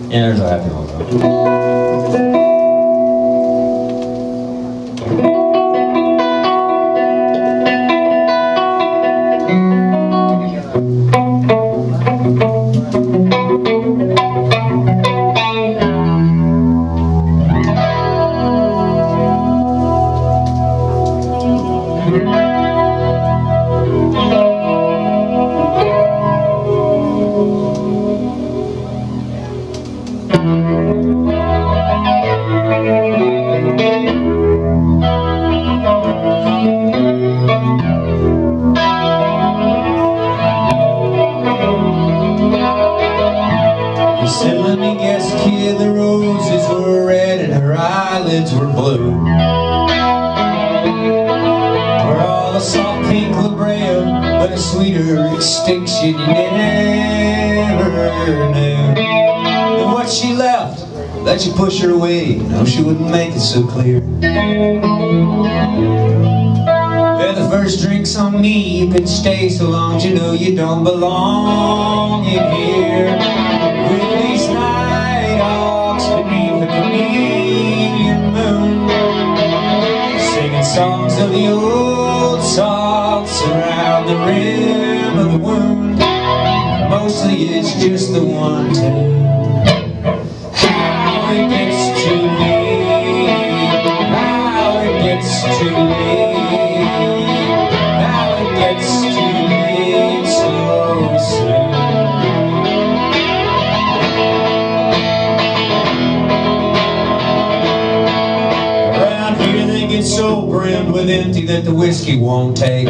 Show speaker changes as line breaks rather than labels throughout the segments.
Yeah, there's a happy one though. Were blue, or all a soft pink La Brea, but a sweeter extinction you never knew. And what she left, let you push her away. No, she wouldn't make it so clear. Yeah, the first drink's on me. You could stay so long as you know you don't belong in here. With these night hawks beneath the Chameleon moon, singing songs of the old salts around the rim of the wound. Mostly it's just the one tune. How it gets to me, how it gets to me, how it gets to me so soon. Around here they get so brimmed with empty that the whiskey won't take.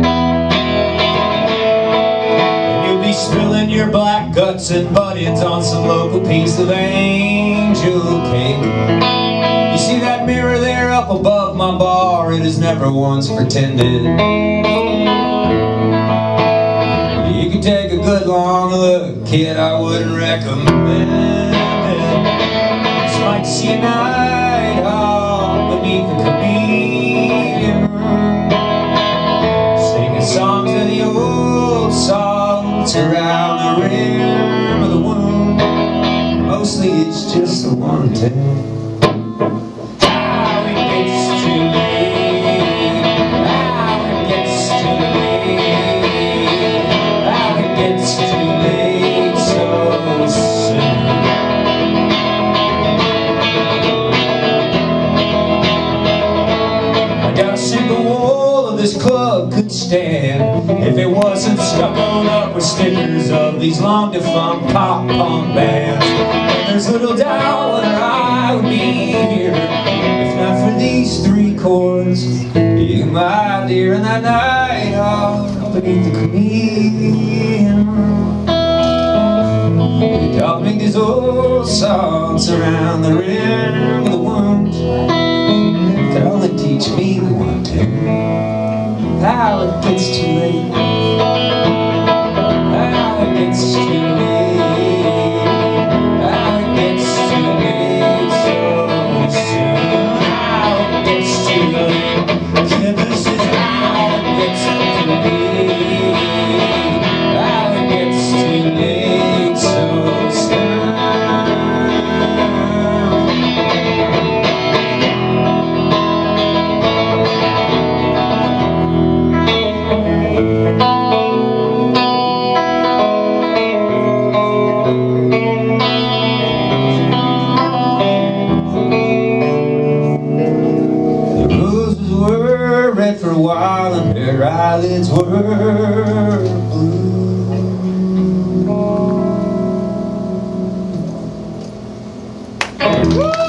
Spilling your black guts and buttons on some local piece of angel cake. You see that mirror there up above my bar? It has never once pretended. You can take a good long look, kid, I wouldn't recommend it. Just might see a night hawk beneath the Chameleon moon, singing songs of the old songs around the rim of the wound. Mostly it's just the one tune. How it gets to me, how it gets to me, how it gets to me so soon. I got a single wall of this club could stand if it wasn't stuck on up with stickers of these long defunct pop punk bands. And there's little doubt whether I would be here if not for these three chords. You, my dear, and that night hawk beneath the Chameleon moon. You taught me these old songs around the rim of the wound. Could only teach me the one tune. How it gets too late, how it gets too late, how it gets too late so soon. How it gets too late, yeah, this is how it gets too late, how it gets too late so soon. For a while and her eyelids were blue.